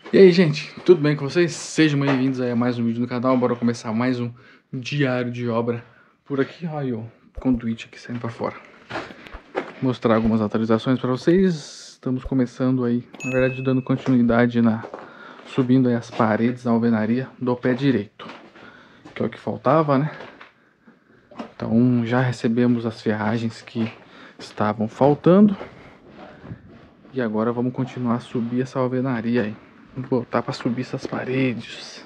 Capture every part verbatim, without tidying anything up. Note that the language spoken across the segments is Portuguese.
E aí, gente, tudo bem com vocês? Sejam bem-vindos aí a mais um vídeo no canal. Bora começar mais um diário de obra por aqui. Olha o conduíte aqui saindo pra fora. Mostrar algumas atualizações para vocês. Estamos começando aí, na verdade, dando continuidade na subindo aí as paredes da alvenaria do pé direito, que é o que faltava, né? Então já recebemos as ferragens que estavam faltando e agora vamos continuar a subir essa alvenaria aí. Vamos botar para subir essas paredes.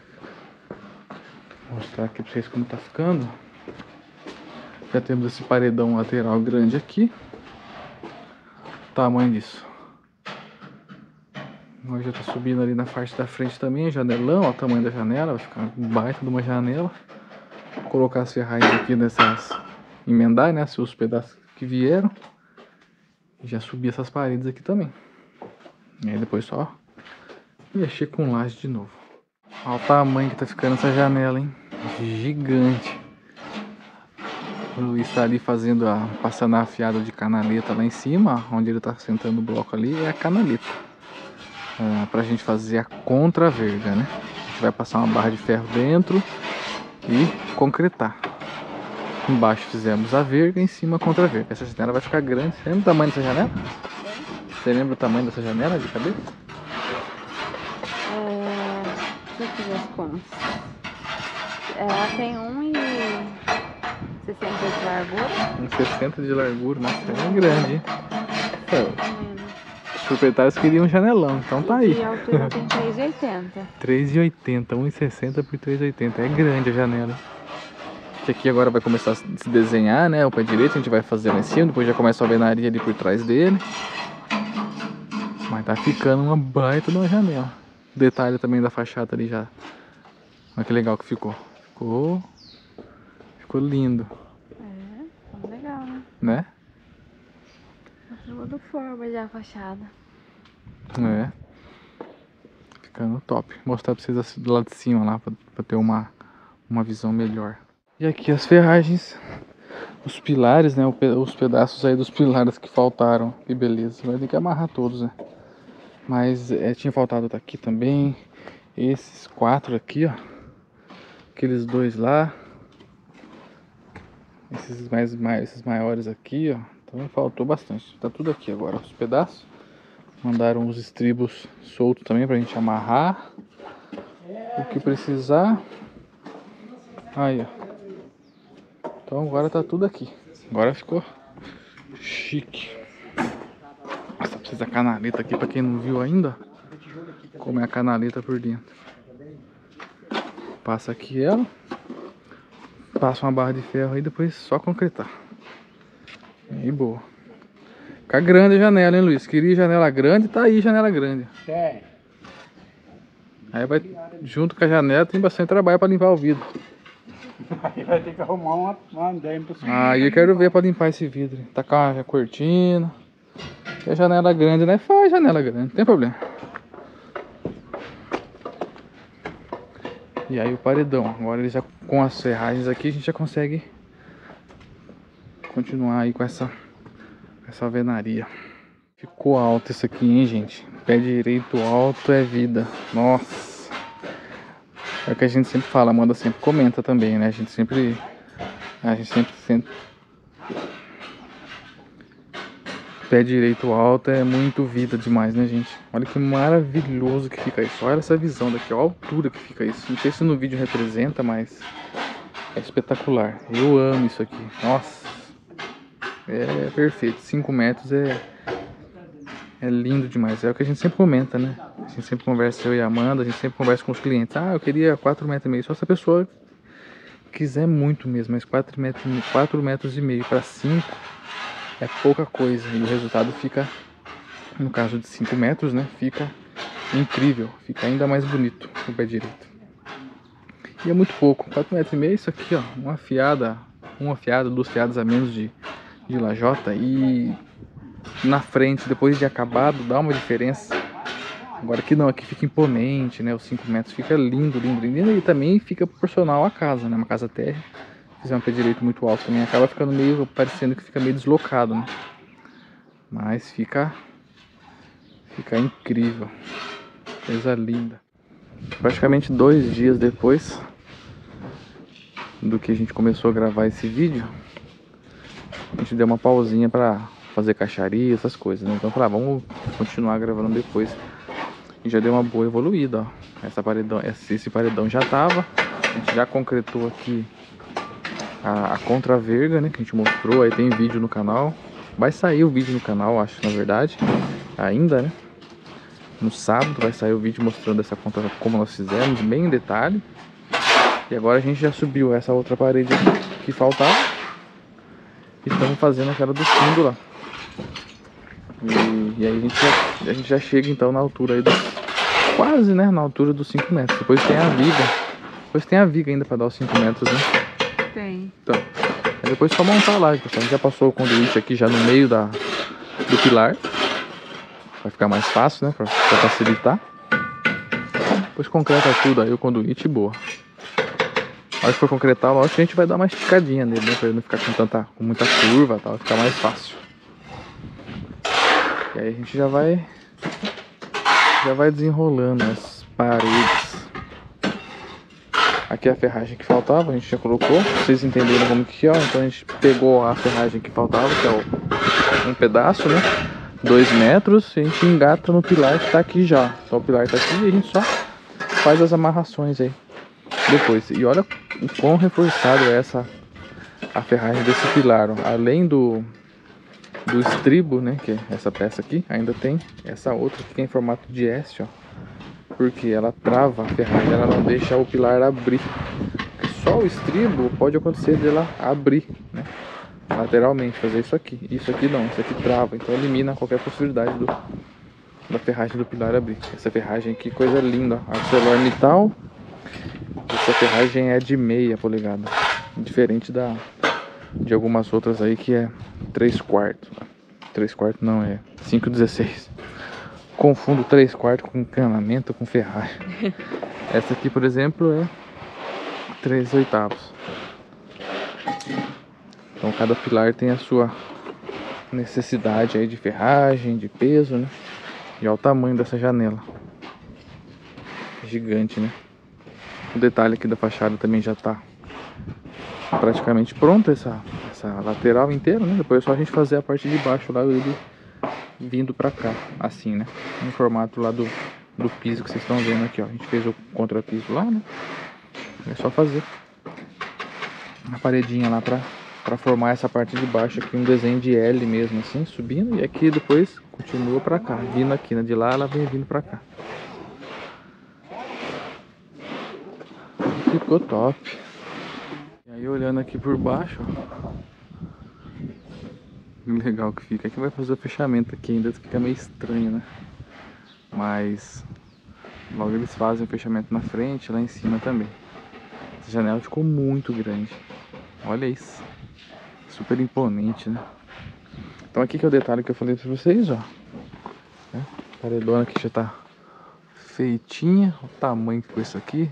Vou mostrar aqui para vocês como tá ficando. Já temos esse paredão lateral grande aqui. O tamanho disso. Agora já tá subindo ali na parte da frente também, janelão, ó, o tamanho da janela, vai ficar um baita de uma janela. Vou colocar as ferragens aqui nessas, emendar, né, os pedaços que vieram. E já subir essas paredes aqui também. E aí depois só mexer com laje de novo. Olha o tamanho que tá ficando essa janela, hein? Gigante. O Luiz tá ali fazendo a, passando a afiada de canaleta lá em cima, onde ele tá sentando o bloco ali, é a canaleta. É, pra gente fazer a contra-verga, né? A gente vai passar uma barra de ferro dentro e concretar. Embaixo fizemos a verga, em cima a contra-verga. Essa janela vai ficar grande. Você lembra o tamanho dessa janela? Você lembra o tamanho dessa janela de cabeça? É, deixa eu fazer as contas. Ela tem um e sessenta de largura. um e sessenta de largura, nossa, é grande, hein? É, os proprietários queriam um janelão, então tá aí. e a altura tem três e oitenta. três e oitenta, um e sessenta por três e oitenta, é grande a janela. Que aqui agora vai começar a se desenhar, né? O pé direito a gente vai fazer lá em cima, depois já começa a alvenaria ali por trás dele. Mas tá ficando uma baita de uma janela. O detalhe também da fachada ali já. Olha que legal que ficou. Ficou. Ficou lindo. É, ficou legal, né? Né? Toda forma já a fachada. É. Ficando top. Vou mostrar pra vocês assim do lado de cima lá, pra, pra ter uma, uma visão melhor. E aqui as ferragens. Os pilares, né? Os pedaços aí dos pilares que faltaram. Que beleza. Vai ter que amarrar todos, né? Mas é, tinha faltado daqui também. Esses quatro aqui, ó. Aqueles dois lá. Esses, mais, mais, esses maiores aqui, ó. Então faltou bastante. Tá tudo aqui agora, os pedaços. Mandaram os estribos soltos também pra gente amarrar. O que precisar. Aí, ó. Então agora tá tudo aqui. Agora ficou chique. Nossa, precisa da canaleta aqui pra quem não viu ainda. Como é a canaleta por dentro. Passa aqui ela. Passa uma barra de ferro aí, depois só concretar. E boa. Fica grande a janela, hein, Luiz? Queria janela grande, tá aí janela grande. É. Aí vai, junto com a janela, tem bastante trabalho pra limpar o vidro. Aí vai ter que arrumar uma, uma andaime pra cima. Aí eu quero ver pra limpar esse vidro. Tacar uma cortina. E a janela grande, né? Faz janela grande, não tem problema. E aí o paredão. Agora ele já com as ferragens aqui a gente já consegue continuar aí com essa, essa alvenaria. Ficou alto isso aqui, hein, gente? Pé direito alto é vida. Nossa. É o que a gente sempre fala, Amanda sempre comenta também, né? A gente sempre... A gente sempre... sempre... Pé direito alto é muito vida demais, né, gente? Olha que maravilhoso que fica isso. Olha essa visão daqui, ó, a altura que fica isso. Não sei se no vídeo representa, mas é espetacular. Eu amo isso aqui. Nossa. É perfeito. cinco metros é... É lindo demais. É o que a gente sempre comenta, né? A gente sempre conversa, eu e a Amanda, a gente sempre conversa com os clientes. Ah, eu queria quatro metros e meio. Só se a pessoa quiser muito mesmo, mas quatro metros, quatro metros e meio para cinco é pouca coisa. E o resultado fica, no caso de cinco metros, né? Fica incrível. Fica ainda mais bonito o pé direito. E é muito pouco. quatro metros e meio, isso aqui, ó. Uma fiada, uma fiada, duas fiadas a menos de, de lajota. E na frente, depois de acabado, dá uma diferença. Agora aqui não, aqui fica imponente, né? Os cinco metros fica lindo, lindo, lindo. E também fica proporcional à casa, né? Uma casa térrea. Se fizer um pé direito muito alto também, acaba ficando meio, parecendo que fica meio deslocado, né? Mas fica, fica incrível. Coisa linda. Praticamente dois dias depois do que a gente começou a gravar esse vídeo, a gente deu uma pausinha pra fazer caixaria, essas coisas, né? Então, falar, ah, vamos continuar gravando depois. E já deu uma boa evoluída, ó. Essa paredão, esse paredão já tava. A gente já concretou aqui a, a contraverga, né? Que a gente mostrou. Aí tem vídeo no canal. Vai sair o vídeo no canal, acho, na verdade. Ainda, né? No sábado vai sair o vídeo mostrando essa conta, como nós fizemos, bem em detalhe. E agora a gente já subiu essa outra parede aqui que faltava. E estamos fazendo aquela do fundo lá. E, e aí a gente, já, a gente já chega então na altura aí dos, quase, né, na altura dos cinco metros. Depois tem a viga. Depois tem a viga ainda para dar os cinco metros, né? Tem. Então, aí depois só montar lá, pessoal. A gente já passou o conduíte aqui já no meio da, do pilar. Vai ficar mais fácil, né, para facilitar. Depois concreta tudo aí o conduíte, boa. A hora que for concretar, lógico que a gente vai dar uma esticadinha nele, né, para ele não ficar com tanta, com muita curva, tal, vai ficar mais fácil. E aí a gente já vai já vai desenrolando as paredes. Aqui é a ferragem que faltava, a gente já colocou. Vocês entenderam como que é, então a gente pegou a ferragem que faltava, que é o, um pedaço, né? Dois metros, e a gente engata no pilar que tá aqui já. Então o pilar tá aqui e a gente só faz as amarrações aí depois. E olha o quão reforçado é essa a ferragem desse pilar, ó. Além do do estribo, né, que é essa peça aqui, ainda tem essa outra que é em formato de S, ó, porque ela trava a ferragem, ela não deixa o pilar abrir. Só o estribo pode acontecer dela abrir, né, lateralmente, fazer isso aqui. Isso aqui não, isso aqui trava, então elimina qualquer possibilidade do, da ferragem do pilar abrir. Essa ferragem aqui, coisa linda, ArcelorMittal. Essa ferragem é de meia polegada, diferente da de algumas outras aí que é três quartos. três quartos não, é cinco dezesseis. Confundo três quartos com encanamento, com ferragem. Essa aqui, por exemplo, é três oitavos. Então cada pilar tem a sua necessidade aí de ferragem, de peso, né? E olha o tamanho dessa janela. Gigante, né? O detalhe aqui da fachada também já tá praticamente pronta, essa, essa lateral inteira, né? Depois é só a gente fazer a parte de baixo lá, ele vindo pra cá, assim, né? No formato lá do, do piso que vocês estão vendo aqui, ó. A gente fez o contrapiso lá, né? É só fazer uma paredinha lá pra, pra formar essa parte de baixo aqui, um desenho de L mesmo, assim, subindo. E aqui depois continua pra cá, vindo aqui, né? De lá ela vem vindo pra cá. Ficou top. E aí olhando aqui por baixo, ó, legal que fica. Aqui vai fazer o fechamento aqui, ainda fica meio estranho, né? Mas logo eles fazem o fechamento na frente, lá em cima também. Essa janela ficou muito grande. Olha isso. Super imponente, né? Então aqui que é o detalhe que eu falei pra vocês, ó. A paredona aqui já tá feitinha. Olha o tamanho que ficou isso aqui.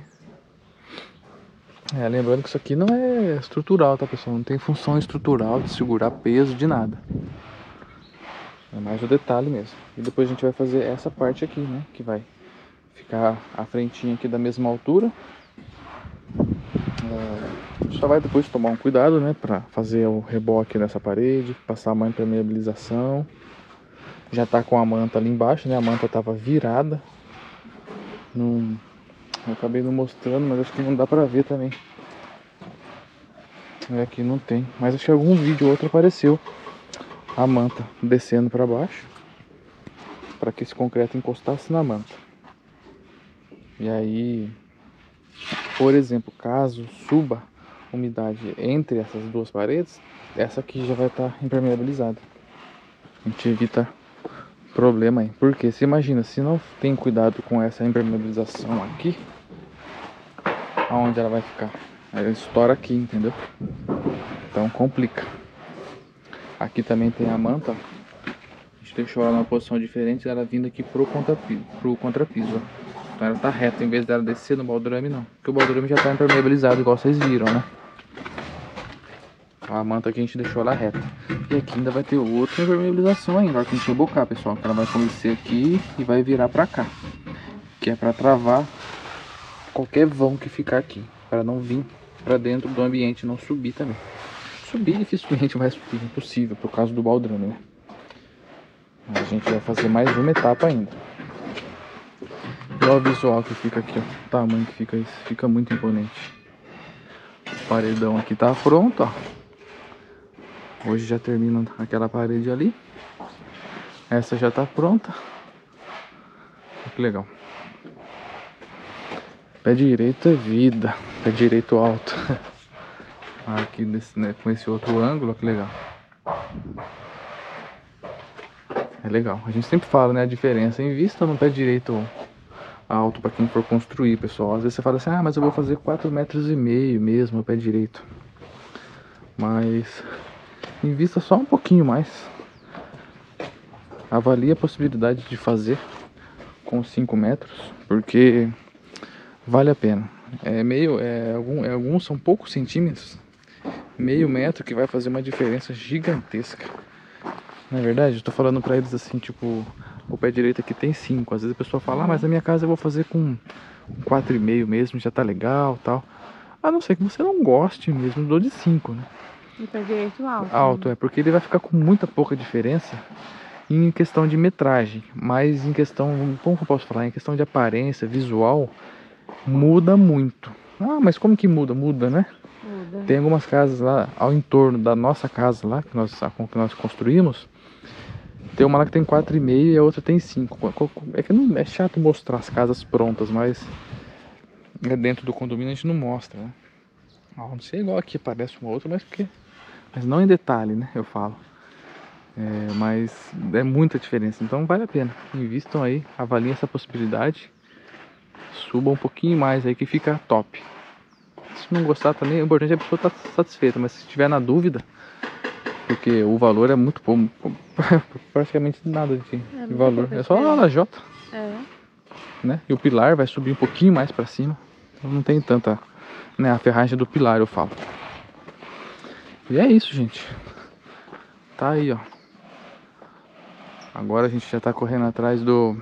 É, lembrando que isso aqui não é estrutural, tá, pessoal? Não tem função estrutural de segurar peso, de nada. É mais o detalhe mesmo. E depois a gente vai fazer essa parte aqui, né? Que vai ficar a frentinha aqui da mesma altura. É, só vai depois tomar um cuidado, né? Pra fazer o reboque nessa parede, passar uma impermeabilização. Já tá com a manta ali embaixo, né? A manta tava virada. Não... Eu acabei não mostrando, mas acho que não dá pra ver também. É, aqui não tem. Mas acho que algum vídeo ou outro apareceu a manta descendo pra baixo, para que esse concreto encostasse na manta. E aí, por exemplo, caso suba umidade entre essas duas paredes, essa aqui já vai estar impermeabilizada. A gente evita problema aí. Porque se imagina, se não tem cuidado com essa impermeabilização aqui, aonde ela vai ficar? Ela estoura aqui, entendeu? Então complica. Aqui também tem a manta. A gente deixou ela numa posição diferente, ela vindo aqui pro contrapiso, pro contrapiso, ó. Então ela tá reta, em vez dela descer no baldrame, não. Porque o baldrame já tá impermeabilizado, igual vocês viram, né? A manta aqui a gente deixou ela reta. E aqui ainda vai ter outra impermeabilização ainda, na hora que a gente rebocar, pessoal. Que ela vai começar aqui e vai virar pra cá. que é para travar qualquer vão que ficar aqui, para não vir para dentro do ambiente, não subir também. Subir dificilmente vai subir, impossível por causa do baldrame, né? A gente vai fazer mais uma etapa ainda. E olha o visual que fica aqui, ó. O tamanho que fica isso, fica muito imponente. O paredão aqui tá pronto, ó. Hoje já termina aquela parede ali. Essa já tá pronta. Que legal. Pé direito é vida. Pé direito alto. Aqui desse, né, com esse outro ângulo, que legal. É legal. A gente sempre fala, né, a diferença. Invista no pé direito alto para quem for construir, pessoal. Às vezes você fala assim, ah, mas eu vou fazer quatro metros e meio mesmo no pé direito. Mas invista só um pouquinho mais. Avalie a possibilidade de fazer com cinco metros, porque vale a pena. É meio, é, algum, é, alguns são poucos centímetros, meio metro que vai fazer uma diferença gigantesca. Na verdade, eu tô falando pra eles assim, tipo, o pé direito aqui tem cinco. Às vezes a pessoa fala, ah, mas na minha casa eu vou fazer com quatro e meio mesmo, já tá legal, tal. A não ser que você não goste mesmo, eu dou de cinco, né? E pé direito alto. Alto, é, porque ele vai ficar com muita pouca diferença em questão de metragem, mas em questão, como que eu posso falar, em questão de aparência, visual, muda muito. Ah, mas como que muda? Muda, né? Muda. Tem algumas casas lá ao entorno da nossa casa lá, que nós, que nós construímos. Tem uma lá que tem quatro e meio e a outra tem cinco. É que não é chato mostrar as casas prontas, mas dentro do condomínio a gente não mostra, né? Ah, não sei, igual aqui parece uma outra, mas porque, mas não em detalhe, né? Eu falo. É, mas é muita diferença, então vale a pena. Invistam aí, avaliem essa possibilidade. Suba um pouquinho mais aí que fica top. Se não gostar também, o importante é a pessoa estar satisfeita, mas se estiver na dúvida, porque o valor é muito bom, praticamente nada de, é de valor. É só diferente. a lajota, É. né? E o pilar vai subir um pouquinho mais pra cima. Então não tem tanta, né? A ferragem do pilar, eu falo. E é isso, gente. Tá aí, ó. Agora a gente já tá correndo atrás do...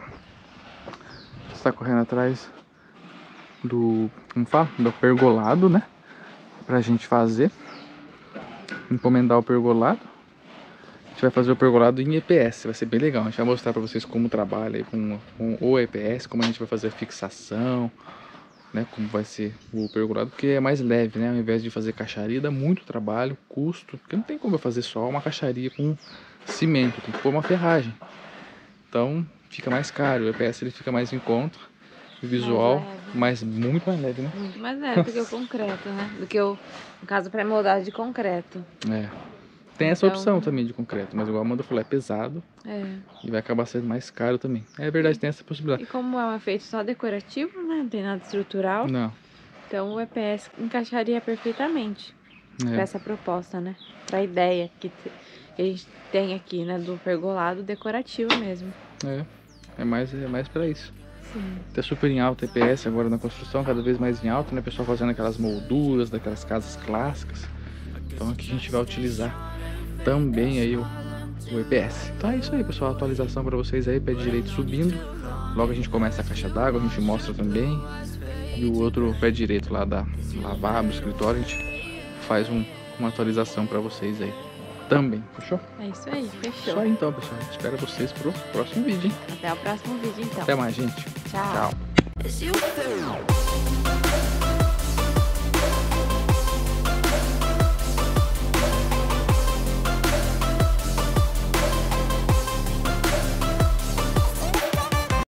Está correndo atrás do... Como fala? Do pergolado, né? Pra gente fazer. Encomendar o pergolado. A gente vai fazer o pergolado em E P S. Vai ser bem legal. A gente vai mostrar pra vocês como trabalha aí com, com o E P S. Como a gente vai fazer a fixação, né? Como vai ser o pergolado. Porque é mais leve, né? Ao invés de fazer caixaria, dá muito trabalho, custo. Porque não tem como eu fazer só uma caixaria com cimento, tem que pôr uma ferragem, então fica mais caro. O E P S ele fica mais em conta, o visual mais, mais muito mais leve, né? Muito mais leve do que o concreto, né? Do que o, no caso, pré-moldado de concreto. É. Tem essa então, opção também de concreto, mas igual a Amanda falou, é pesado é. E vai acabar sendo mais caro também. É verdade, tem essa possibilidade. E como é um efeito só decorativo, né? Não tem nada estrutural. Não. Então o E P S encaixaria perfeitamente É. para essa proposta, né? Para a ideia que a gente tem aqui, né? Do pergolado decorativo mesmo. É, é mais, é mais pra isso. Sim. Tá super em alta E P S agora na construção, cada vez mais em alta, né? O pessoal fazendo aquelas molduras daquelas casas clássicas. Então aqui a gente vai utilizar também aí o, o E P S. Então é isso aí, pessoal, a atualização pra vocês aí, pé direito subindo. Logo a gente começa a caixa d'água, a gente mostra também. E o outro pé direito lá da lavabo, escritório, a gente faz um, uma atualização pra vocês aí também, fechou? É isso aí, fechou. Só aí então, pessoal. Espero vocês pro próximo vídeo, hein? Até o próximo vídeo, então. Até mais, gente. Tchau. Tchau.